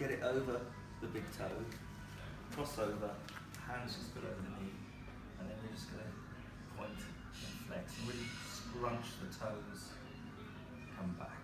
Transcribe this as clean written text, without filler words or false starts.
get it over the big toe, cross over, hands just below the knee, and then we're just going to point and flex and really scrunch the toes, come back.